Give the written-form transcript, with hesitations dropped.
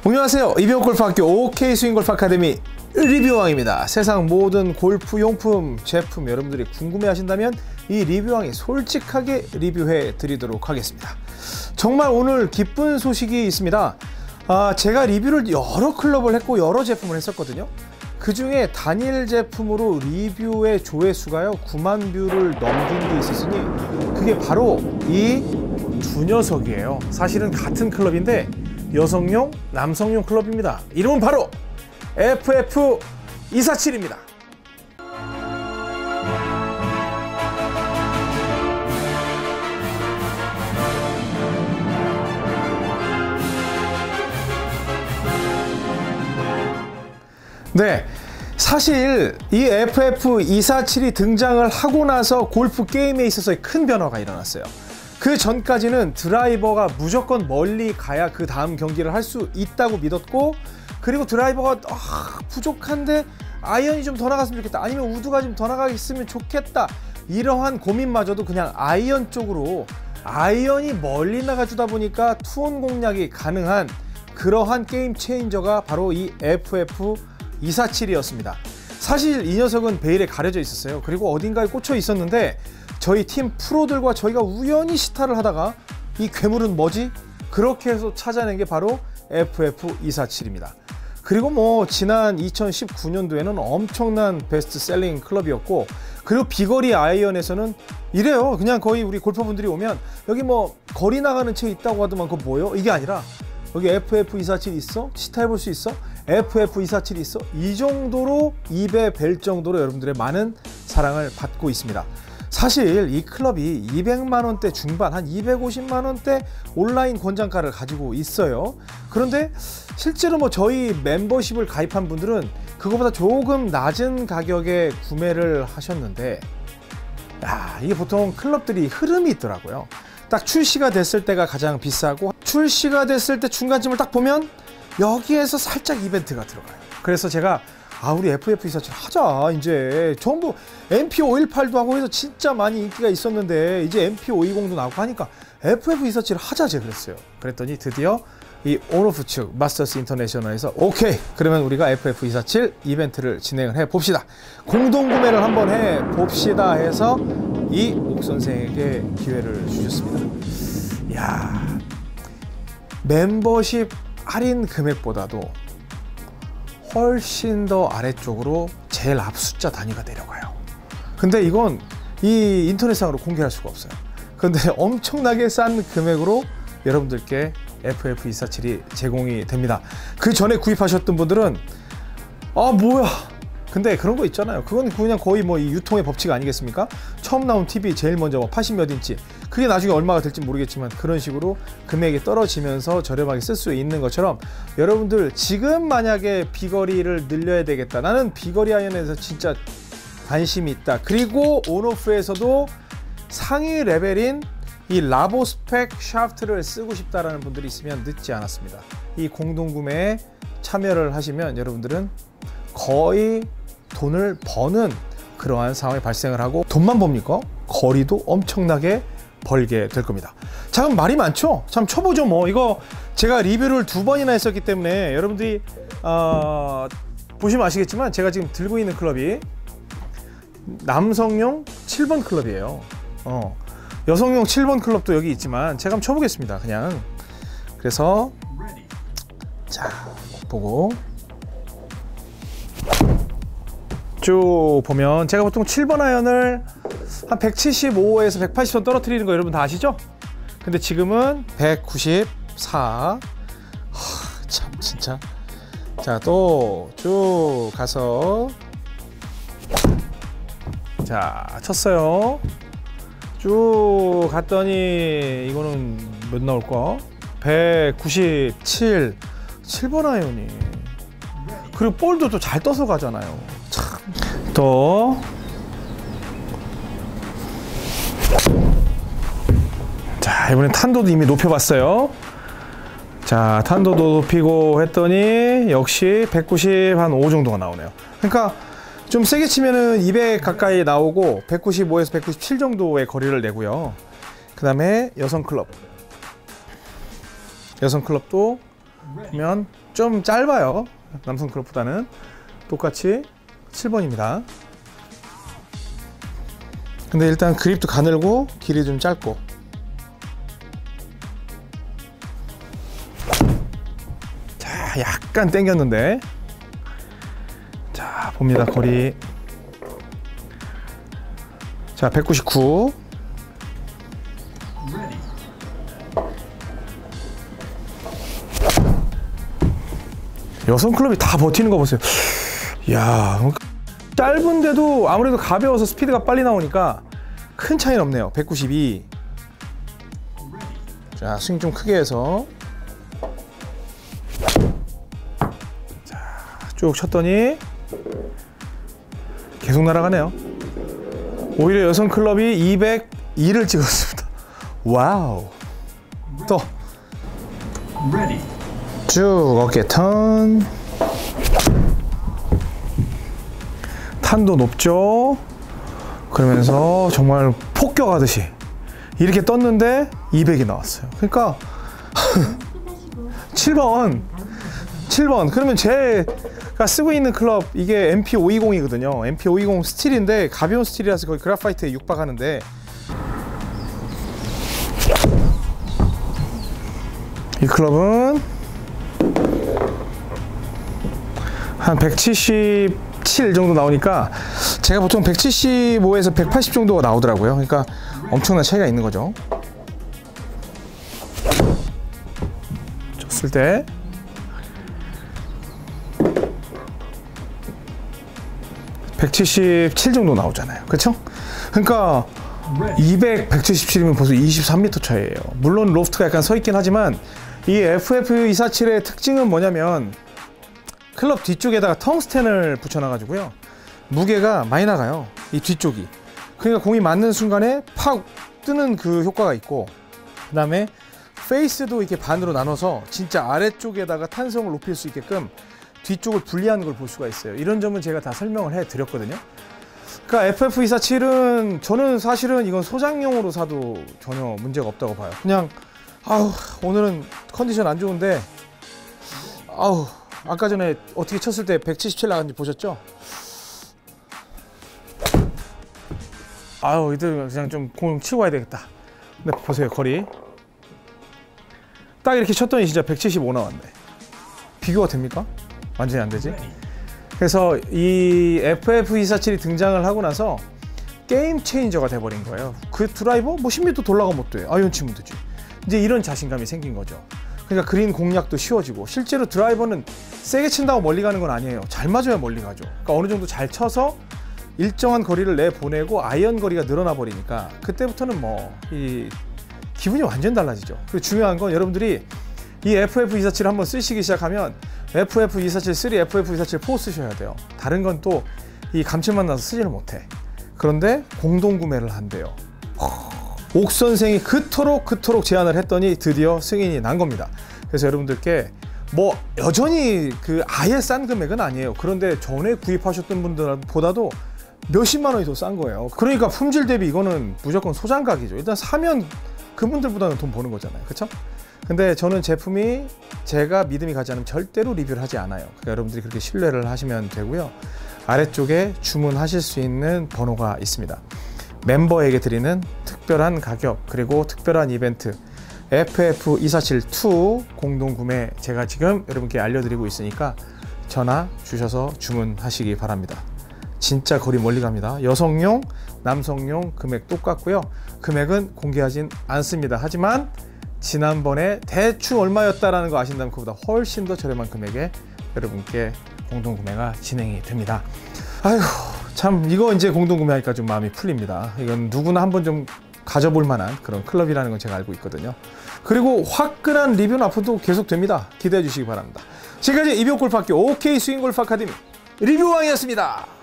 안녕하세요. 이병옥 골프학교 OK 스윙골프 아카데미 리뷰왕입니다. 세상 모든 골프 용품 제품 여러분들이 궁금해 하신다면 이 리뷰왕이 솔직하게 리뷰해 드리도록 하겠습니다. 정말 오늘 기쁜 소식이 있습니다. 제가 리뷰를 여러 클럽을 했고 여러 제품을 했었거든요. 그 중에 단일 제품으로 리뷰의 조회수가요 9만 뷰를 넘긴 게 있었으니 그게 바로 이 두 녀석이에요. 사실은 같은 클럽인데 여성용, 남성용 클럽입니다. 이름은 바로 FF247입니다. 네, 사실 이 FF247이 등장을 하고 나서 골프 게임에 있어서의 큰 변화가 일어났어요. 그 전까지는 드라이버가 무조건 멀리 가야 그 다음 경기를 할 수 있다고 믿었고, 그리고 드라이버가 부족한데 아이언이 좀 더 나갔으면 좋겠다, 아니면 우드가 좀 더 나가있으면 좋겠다, 이러한 고민마저도 그냥 아이언 쪽으로, 아이언이 멀리 나가주다 보니까 투혼 공략이 가능한 그러한 게임 체인저가 바로 이 FF247이었습니다. 사실 이 녀석은 베일에 가려져 있었어요. 그리고 어딘가에 꽂혀 있었는데 저희 팀 프로들과 저희가 우연히 시타를 하다가 이 괴물은 뭐지? 그렇게 해서 찾아낸 게 바로 FF247입니다. 그리고 뭐 지난 2019년도에는 엄청난 베스트셀링 클럽이었고, 그리고 비거리 아이언에서는 이래요. 그냥 거의 우리 골퍼분들이 오면 여기 뭐 거리 나가는 채 있다고 하더만 그거 뭐예요? 이게 아니라 여기 FF247 있어? 시타 해볼 수 있어? FF247 있어? 이 정도로 입에 뵐 정도로 여러분들의 많은 사랑을 받고 있습니다. 사실 이 클럽이 200만원대 중반, 한 250만원대 온라인 권장가를 가지고 있어요. 그런데 실제로 뭐 저희 멤버십을 가입한 분들은 그거보다 조금 낮은 가격에 구매를 하셨는데, 이게 보통 클럽들이 흐름이 있더라고요. 딱 출시가 됐을 때가 가장 비싸고, 출시가 됐을 때 중간쯤을 딱 보면 여기에서 살짝 이벤트가 들어가요. 그래서 제가 우리 FF247 하자. 이제 전부 MP518도 하고 해서 진짜 많이 인기가 있었는데 이제 MP520도 나오고 하니까 FF247 하자 제가 그랬어요. 그랬더니 드디어 이 온오프 측 마스터스 인터내셔널에서 오케이, 그러면 우리가 FF247 이벤트를 진행을 해 봅시다, 공동 구매를 한번 해 봅시다 해서 이 옥 선생에게 기회를 주셨습니다. 이야, 멤버십 할인 금액보다도 훨씬 더 아래쪽으로 제일 앞 숫자 단위가 내려가요. 근데 이건 이 인터넷상으로 공개할 수가 없어요. 근데 엄청나게 싼 금액으로 여러분들께 FF247이 제공이 됩니다. 그 전에 구입하셨던 분들은 뭐야, 근데 그런 거 있잖아요. 그건 그냥 거의 뭐 이 유통의 법칙 아니겠습니까? 처음 나온 TV 제일 먼저 뭐 80몇 인치, 그게 나중에 얼마가 될지 모르겠지만 그런 식으로 금액이 떨어지면서 저렴하게 쓸 수 있는 것처럼, 여러분들 지금 만약에 비거리를 늘려야 되겠다, 나는 비거리 아이언에서 진짜 관심이 있다, 그리고 온오프에서도 상위 레벨인 이 라보 스펙 샤프트를 쓰고 싶다라는 분들이 있으면 늦지 않았습니다. 이 공동구매에 참여를 하시면 여러분들은 거의 돈을 버는 그러한 상황이 발생을 하고, 돈만 봅니까? 거리도 엄청나게 벌게 될 겁니다. 자, 그럼 말이 많죠? 참 쳐보죠 뭐. 이거 제가 리뷰를 2번이나 했었기 때문에 여러분들이 보시면 아시겠지만 제가 지금 들고 있는 클럽이 남성용 7번 클럽이에요. 여성용 7번 클럽도 여기 있지만 제가 한번 쳐보겠습니다. 그냥 그래서 자, 보고 쭉 보면 제가 보통 7번 아이언을 한 175에서 180선 떨어뜨리는 거 여러분 다 아시죠? 근데 지금은 194. 참 진짜. 자, 또 쭉 가서 자, 쳤어요. 쭉 갔더니 이거는 몇 나올까? 197. 7번 아이언이, 그리고 볼도 또 잘 떠서 가잖아요. 참. 또 자, 이번엔 탄도도 이미 높여봤어요. 자, 탄도도 높이고 했더니 역시 195 정도가 나오네요. 그러니까 좀 세게 치면은 200 가까이 나오고 195에서 197 정도의 거리를 내고요. 그 다음에 여성 클럽도 보면 좀 짧아요. 남성 클럽보다는. 똑같이 7번입니다. 근데 일단 그립도 가늘고 길이 좀 짧고. 자, 약간 당겼는데. 자, 봅니다. 거리. 자, 199. 여성 클럽이 다 버티는 거 보세요. 이야, 짧은데도 아무래도 가벼워서 스피드가 빨리 나오니까 큰 차이는 없네요. 192. 자, 스윙 좀 크게 해서. 자, 쭉 쳤더니 계속 날아가네요. 오히려 여성 클럽이 202를 찍었습니다. 와우. 또 쭉 어깨 턴. 탄도 높죠. 그러면서 정말 폭격하듯이 이렇게 떴는데 200이 나왔어요. 그러니까 7번. 그러면 제가 쓰고 있는 클럽 이게 MP520이거든요. MP520 스틸인데 가벼운 스틸이라서 거의 그라파이트에 육박하는데, 이 클럽은 한 177 정도 나오니까 제가 보통 175에서 180 정도가 나오더라고요. 그러니까 엄청난 차이가 있는 거죠. 쳤을 때 177 정도 나오잖아요. 그렇죠? 그러니까 200, 177이면 벌써 23m 차이예요. 물론 로프트가 약간 서 있긴 하지만 이 FF247의 특징은 뭐냐면 클럽 뒤쪽에다가 텅스텐을 붙여놔 가지고요, 무게가 많이 나가요. 이 뒤쪽이. 그러니까 공이 맞는 순간에 팍 뜨는 그 효과가 있고, 그 다음에 페이스도 이렇게 반으로 나눠서 진짜 아래쪽에다가 탄성을 높일 수 있게끔 뒤쪽을 분리하는 걸 볼 수가 있어요. 이런 점은 제가 다 설명을 해 드렸거든요. 그러니까 FF247은 저는 사실은 이건 소장용으로 사도 전혀 문제가 없다고 봐요. 그냥 아우 오늘은 컨디션 안 좋은데, 아우 아까 전에 어떻게 쳤을 때 177 나간지 보셨죠? 아우 이들 그냥 좀 공 치고 와야 되겠다. 근데 보세요, 거리 딱 이렇게 쳤더니 진짜 175 나왔네. 비교가 됩니까? 완전히 안 되지. 그래서 이 FF247이 등장을 하고 나서 게임 체인저가 돼버린 거예요. 그 드라이버 뭐 10m 돌아가 못 돼. 아이언 치면 되지. 이제 이런 자신감이 생긴 거죠. 그러니까 그린 공략도 쉬워지고, 실제로 드라이버는 세게 친다고 멀리 가는 건 아니에요. 잘 맞아야 멀리 가죠. 그러니까 어느 정도 잘 쳐서 일정한 거리를 내보내고 아이언 거리가 늘어나 버리니까 그때부터는 뭐 이 기분이 완전 달라지죠. 그리고 중요한 건 여러분들이 이 FF247 한번 쓰시기 시작하면 FF247 3, FF247 4 쓰셔야 돼요. 다른 건 또 이 감칠맛 나서 쓰지를 못해. 그런데 공동 구매를 한대요. 옥 선생이 그토록 제안을 했더니 드디어 승인이 난 겁니다. 그래서 여러분들께 뭐 여전히 그 아예 싼 금액은 아니에요. 그런데 전에 구입하셨던 분들보다도 몇십만 원이 더 싼 거예요. 그러니까 품질 대비 이거는 무조건 소장각이죠. 일단 사면 그분들보다는 돈 버는 거잖아요. 그렇죠? 근데 저는 제품이 제가 믿음이 가지 않으면 절대로 리뷰를 하지 않아요. 그러니까 여러분들이 그렇게 신뢰를 하시면 되고요. 아래쪽에 주문하실 수 있는 번호가 있습니다. 멤버에게 드리는 특별한 가격, 그리고 특별한 이벤트 FF247-2 공동구매 제가 지금 여러분께 알려드리고 있으니까 전화 주셔서 주문하시기 바랍니다. 진짜 거리 멀리 갑니다. 여성용, 남성용 금액 똑같고요. 금액은 공개하진 않습니다. 하지만 지난번에 대충 얼마였다라는 거 아신다면 그보다 훨씬 더 저렴한 금액에 여러분께 공동구매가 진행이 됩니다. 아휴 참, 이거 이제 공동구매하니까 좀 마음이 풀립니다. 이건 누구나 한번 좀 가져볼 만한 그런 클럽이라는 건 제가 알고 있거든요. 그리고 화끈한 리뷰는 앞으로도 계속 됩니다. 기대해 주시기 바랍니다. 지금까지 이병골프학교 OK 스윙골프 아카데미 리뷰왕이었습니다.